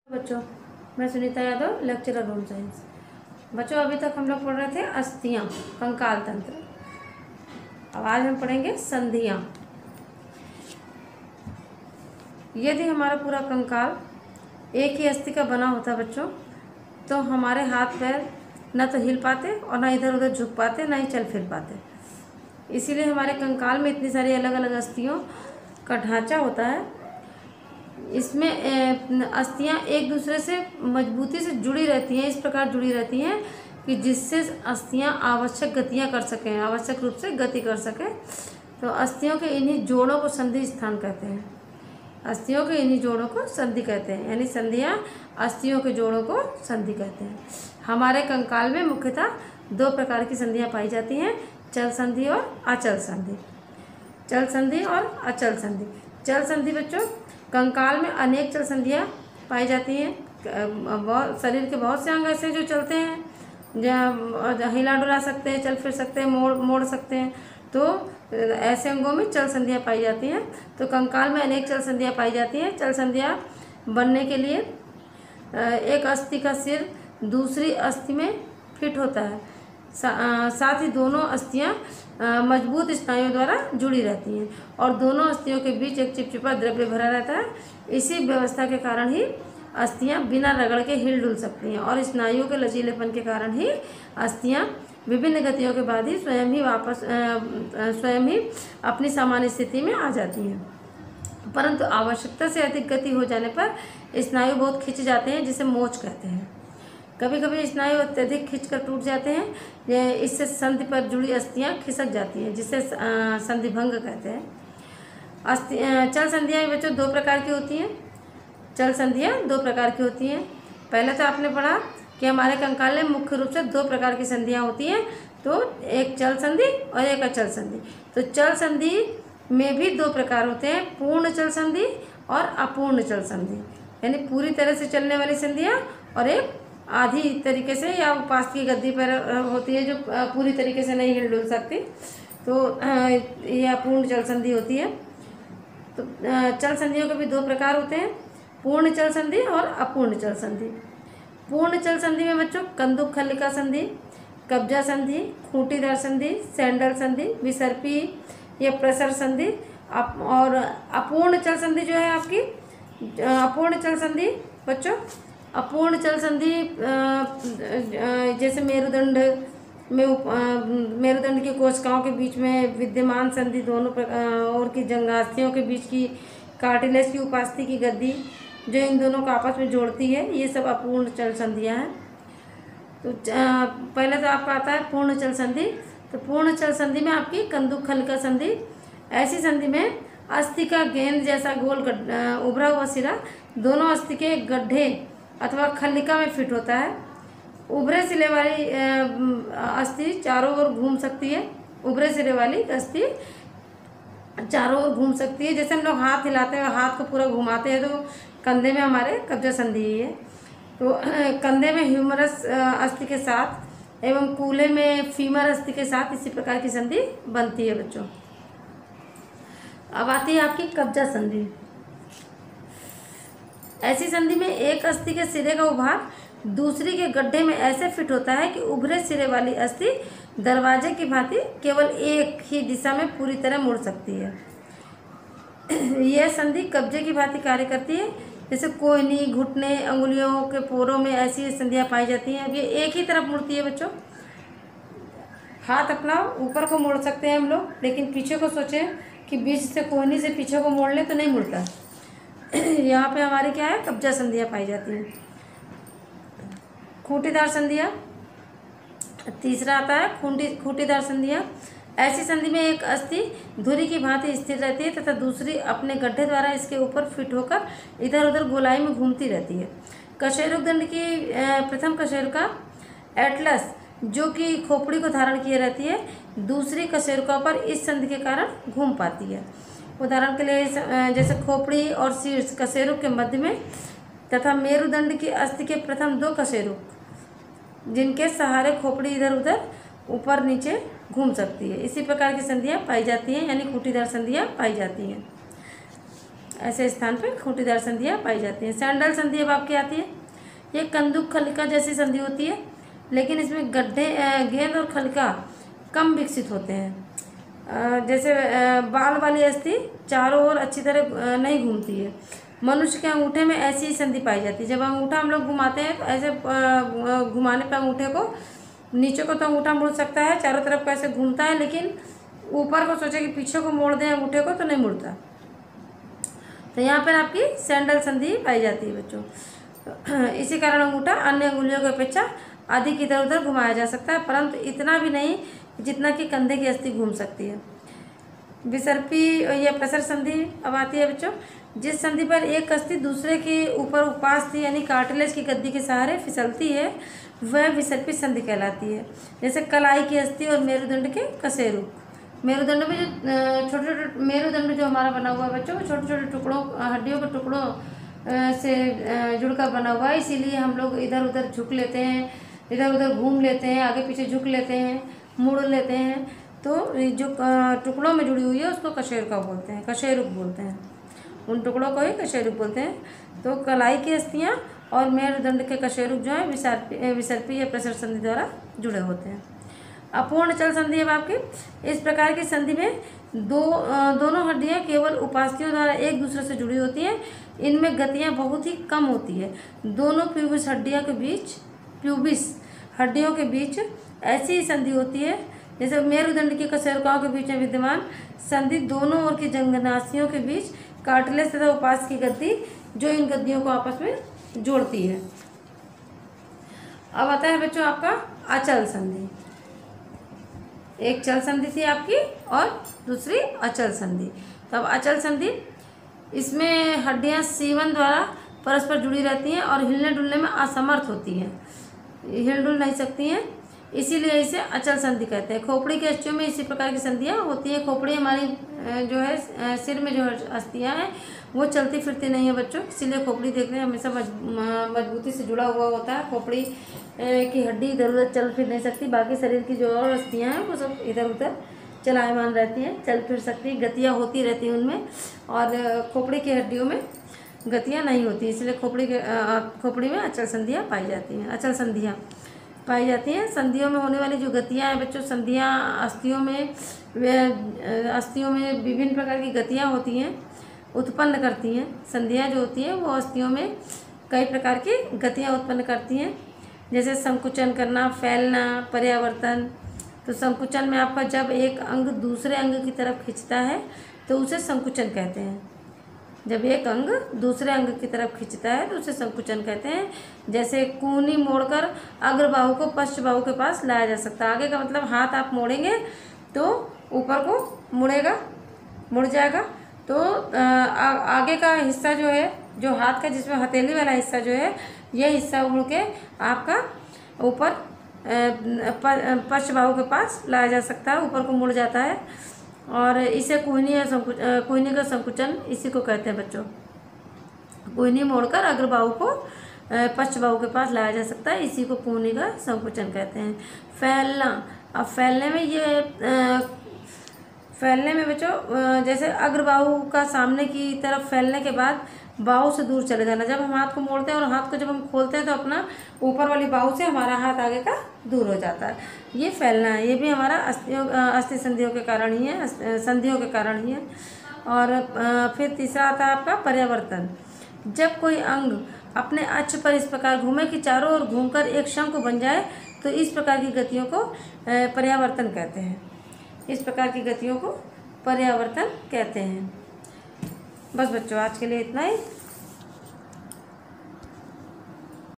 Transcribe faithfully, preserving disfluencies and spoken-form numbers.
बच्चों, मैं Sunita Yadav, lecturer home science. बच्चों, अभी तक हम लोग पढ़ रहे थे अस्थियां, कंकाल तंत्र। अब आज हम पढ़ेंगे संधियां। यदि हमारा पूरा कंकाल एक ही अस्थि का बना होता बच्चों, तो हमारे हाथ पैर न तो हिल पाते और ना इधर उधर झुक पाते, ना ही चल फिर पाते। इसीलिए हमारे कंकाल में इतनी सारी अलग अलग अस्थियों का ढांचा होता है। इसमें अस्थियां एक दूसरे से मजबूती से जुड़ी रहती हैं, इस प्रकार जुड़ी रहती हैं कि जिससे अस्थियां आवश्यक गतियां कर सकें, आवश्यक रूप से गति कर सकें। तो अस्थियों के इन्हीं जोड़ों को संधि स्थान कहते हैं। अस्थियों के इन्हीं जोड़ों को संधि कहते हैं, यानी संधियां अस्थियों के जोड़ों को संधि कहते हैं। हमारे कंकाल में मुख्यतः दो प्रकार की संधियां पाई जाती हैं, चल संधि और अचल संधि। चल संधि और अचल संधि। चल संधि बच्चों, कंकाल में अनेक चल संधियाँ पाई जाती हैं। बहुत शरीर के बहुत से अंग ऐसे जो चलते हैं, जो हिला डुला सकते हैं, चल फिर सकते हैं, मोड़ मोड़ सकते हैं। तो ऐसे अंगों में चल संधियाँ पाई जाती हैं। तो कंकाल में अनेक चल संधियाँ पाई जाती हैं। चल संधियाँ बनने के लिए एक अस्थि का सिर दूसरी अस्थि में फिट होता है। सा, साथ ही दोनों अस्थियां मजबूत स्नायुओं द्वारा जुड़ी रहती हैं और दोनों अस्थियों के बीच एक चिपचिपा द्रव्य भरा रहता है। इसी व्यवस्था के कारण ही अस्थियां बिना रगड़ के हिल डुल सकती हैं और स्नायुओं के लचीलेपन के कारण ही अस्थियां विभिन्न गतियों के बाद ही स्वयं ही वापस स्वयं ही अपनी सामान्य स्थिति में आ जाती हैं। परंतु आवश्यकता से अधिक गति हो जाने पर स्नायु बहुत खिंच जाते हैं, जिसे मोच कहते हैं। कभी कभी स्नायु अत्यधिक खिंचकर टूट जाते हैं। इससे संधि पर जुड़ी अस्थियां खिसक जाती हैं, जिसे संधि भंग कहते हैं। अस्थि चल संधियां बच्चों दो प्रकार की होती हैं। चल संधियां दो प्रकार की होती हैं। पहले तो आपने पढ़ा कि हमारे कंकाल में मुख्य रूप से दो प्रकार की संधियां होती हैं, तो एक चल संधि और एक अचल संधि। तो चल संधि में भी दो प्रकार होते हैं, पूर्ण चल संधि और अपूर्ण चल संधि, यानी पूरी तरह से चलने वाली संधियां और एक आधी तरीके से या उपास की गद्दी पर होती है, जो पूरी तरीके से नहीं हिल डुल सकती, तो यह पूर्ण चल संधि होती है। तो चल संधियों के भी दो प्रकार होते हैं, पूर्ण चल संधि और अपूर्ण चल संधि। पूर्ण चल संधि में बच्चों कंदुक खल्लिका संधि, कब्जा संधि, खूंटीदार संधि, सैंडल संधि, विसर्पी या प्रसर संधि। और अपूर्ण चल संधि जो है आपकी, अपूर्ण चल संधि बच्चों, अपूर्ण चल संधि जैसे मेरुदंड में मेरुदंड की कोशिकाओं के बीच में विद्यमान संधि, दोनों और की जंघास्थियों के बीच की कार्टिलेज की उपास्थि की गद्दी जो इन दोनों को आपस में जोड़ती है, ये सब अपूर्ण चल संधियाँ हैं। तो पहले तो आपका आता है पूर्ण चल संधि। तो पूर्ण चल संधि में आपकी कंदुक खल्लिका संधि। ऐसी संधि में अस्थि का गेंद जैसा गोल उभरा हुआ सिरा दोनों अस्थि के गड्ढे अथवा खल्लिका में फिट होता है। उभरे सिरे वाली अस्थि चारों ओर घूम सकती है। उभरे सिरे वाली अस्थि चारों ओर घूम सकती है। जैसे हम लोग हाथ हिलाते हैं, हाथ को पूरा घुमाते हैं, तो कंधे में हमारे कब्जा संधि ही है। तो कंधे में ह्यूमरस अस्थि के साथ एवं कूल्हे में फीमर अस्थि के साथ इसी प्रकार की संधि बनती है बच्चों। अब आती है आपकी कब्जा संधि। ऐसी संधि में एक अस्थि के सिरे का उभार दूसरी के गड्ढे में ऐसे फिट होता है कि उभरे सिरे वाली अस्थि दरवाजे की भांति केवल एक ही दिशा में पूरी तरह मुड़ सकती है। यह संधि कब्जे की भांति कार्य करती है। जैसे कोहनी, घुटने, अंगुलियों के पोरों में ऐसी संधियां पाई जाती हैं। अब ये एक ही तरफ मुड़ती है बच्चों। हाथ अपना ऊपर को मोड़ सकते हैं हम लोग, लेकिन पीछे को सोचें कि बीच से कोहनी से पीछे को मोड़ लें तो नहीं मुड़ता। यहाँ पे हमारी क्या है, कब्जा संधियाँ पाई जाती हैं। खूंटीदार संधियाँ, तीसरा आता है खूंटी खूंटीदार संधियाँ। ऐसी संधि में एक अस्थि धुरी की भांति स्थिर रहती है तथा दूसरी अपने गड्ढे द्वारा इसके ऊपर फिट होकर इधर उधर गोलाई में घूमती रहती है। कशेरुक दंड की प्रथम कशेरुका एटलस, जो कि खोपड़ी को धारण किए रहती है, दूसरी कशेरुका पर इस संधि के कारण घूम पाती है। उदाहरण के लिए जैसे खोपड़ी और शीर्ष कशेरुक के मध्य में तथा मेरुदंड की अस्थि के प्रथम दो कशेरुक, जिनके सहारे खोपड़ी इधर उधर ऊपर नीचे घूम सकती है। इसी प्रकार की संधियां पाई जाती हैं, यानी खूंटीदार संधियां पाई जाती हैं। ऐसे स्थान पर खूंटीदार संधियाँ पाई जाती हैं। सैंडल संधि अब आपकी आती है। ये कंदुक खलिका जैसी संधि होती है, लेकिन इसमें गड्ढे गेंद और खलिका कम विकसित होते हैं। जैसे बाल वाली अस्थि चारों ओर अच्छी तरह नहीं घूमती है। मनुष्य के अंगूठे में ऐसी ही संधि पाई जाती है। जब अंगूठा हम लोग घुमाते हैं तो ऐसे घुमाने पर अंगूठे को नीचे को तो अंगूठा मुड़ सकता है, चारों तरफ को ऐसे घूमता है, लेकिन ऊपर को सोचे कि पीछे को मोड़ दें अंगूठे को तो नहीं मुड़ता। तो यहाँ पर आपकी सैंडल संधि पाई जाती है बच्चों। इसी कारण अंगूठा अन्य अंगुलियों की अपेक्षा अधिक इधर उधर घुमाया जा सकता है, परंतु इतना भी नहीं जितना कि कंधे की अस्थि घूम सकती है। विसर्पी या प्रसर संधि अब आती है बच्चों। जिस संधि पर एक अस्थि दूसरे के ऊपर उपास्थि यानी कार्टिलेज की गद्दी के सहारे फिसलती है वह विसर्पी संधि कहलाती है। जैसे कलाई की अस्थि और मेरुदंड के कशेरुक। मेरुदंड में जो छोटे छोटे मेरुदंड जो हमारा बना हुआ है बच्चों, वो छोटे छोटे टुकड़ों हड्डियों के टुकड़ों से जुड़कर बना हुआ है, इसीलिए हम लोग इधर उधर झुक लेते हैं, इधर उधर घूम लेते हैं, आगे पीछे झुक लेते हैं, मुड़ लेते हैं। तो जो टुकड़ों में जुड़ी हुई है उसको कशेरुका बोलते हैं, कशेरुक बोलते हैं। उन टुकड़ों को ही कशेरुक बोलते हैं। तो कलाई की अस्थियाँ और मेरुदंड के कशेरुक जो है विसर्पी विसर्पी या प्रसर संधि द्वारा जुड़े होते हैं। अपूर्ण चल संधि है आपकी। इस प्रकार की संधि में दो दोनों हड्डियां केवल उपास्थियों द्वारा एक दूसरे से जुड़ी होती हैं। इनमें गतियां बहुत ही कम होती है। दोनों प्यूबिस हड्डियों के बीच प्यूबिस हड्डियों के बीच ऐसी ही संधि होती है जैसे मेरुदंड की कशेरुकाओं के बीच में विद्यमान संधि दोनों ओर की जंघनासियों के बीच कार्टिलेज तथा उपास की गद्दी जो इन गद्दियों को आपस में जोड़ती है। अब आता है बच्चों आपका अचल संधि। एक चल संधि थी आपकी और दूसरी अचल संधि। तब अचल संधि, इसमें हड्डियां सीवन द्वारा परस्पर जुड़ी रहती हैं और हिलने डुलने में असमर्थ होती हैं, हिल डुल नहीं सकती हैं, इसीलिए इसे अचल संधि कहते हैं। खोपड़ी के अस्थियों में इसी प्रकार की संधियां होती हैं। खोपड़ी हमारी जो है सिर में जो अस्थियां हैं वो चलती फिरती नहीं है बच्चों, इसीलिए खोपड़ी देखने हमेशा मजबूती से जुड़ा हुआ होता है। खोपड़ी की हड्डी इधर उधर चल फिर नहीं सकती, बाकी शरीर की जो और अस्थियां हैं वो सब इधर उधर चलायमान रहती हैं, चल फिर सकती, गतियाँ होती रहती हैं उनमें, और खोपड़ी की हड्डियों में गतियाँ नहीं होती, इसलिए खोपड़ी के खोपड़ी में अचल संधियाँ पाई जाती हैं, अचल संधियाँ पाई जाती हैं। संधियों में होने वाली जो गतियाँ हैं बच्चों, संधियाँ अस्थियों में अस्थियों में विभिन्न प्रकार की गतियाँ होती हैं, उत्पन्न करती हैं। संधियाँ जो होती हैं वो अस्थियों में कई प्रकार की गतियाँ उत्पन्न करती हैं, जैसे संकुचन करना, फैलना, पर्यावर्तन। तो संकुचन में आपका जब एक अंग दूसरे अंग की तरफ खिंचता है तो उसे संकुचन कहते हैं। जब एक अंग दूसरे अंग की तरफ खिंचता है तो उसे संकुचन कहते हैं। जैसे कूहनी मोड़कर अग्रबाहु को पश्च बाहु के पास लाया जा सकता है। आगे का मतलब हाथ आप मोड़ेंगे तो ऊपर को मुड़ेगा, मुड़ जाएगा। तो आ, आगे का हिस्सा जो है, जो हाथ का जिसमें हथेली वाला हिस्सा जो है, यह हिस्सा मुड़ के आपका ऊपर पश्च बाहु के पास लाया जा सकता है, ऊपर को मुड़ जाता है, और इसे कूहनी या संकुच कूहनी का संकुचन इसी को कहते हैं बच्चों। कूहनी मोड़कर अग्रबाहु को पश्च बाहु के पास लाया जा सकता है, इसी को कूहनी का संकुचन कहते हैं। फैलना, अब फैलने में ये फैलने में बच्चों जैसे अग्रबाहु का सामने की तरफ फैलने के बाद बाहु से दूर चले जाना। जब हम हाथ को मोड़ते हैं और हाथ को जब हम खोलते हैं तो अपना ऊपर वाली बाहु से हमारा हाथ आगे का दूर हो जाता है, ये फैलना है। ये भी हमारा अस्थियों अस्थि संधियों के कारण ही है, संधियों के कारण ही है। और फिर तीसरा आता है आपका पर्यावर्तन। जब कोई अंग अपने अक्ष पर इस प्रकार घूमे कि चारों ओर घूमकर एक शंकु बन जाए तो इस प्रकार की गतियों को पर्यावर्तन कहते हैं। इस प्रकार की गतियों को पर्यावर्तन कहते हैं। बस बच्चों आज के लिए इतना ही।